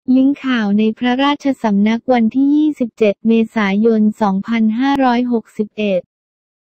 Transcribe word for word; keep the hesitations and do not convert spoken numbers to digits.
ลิงก์ข่าวในพระราชสำนักวันที่ ยี่สิบเจ็ด เมษายน สองพันห้าร้อยหกสิบเอ็ด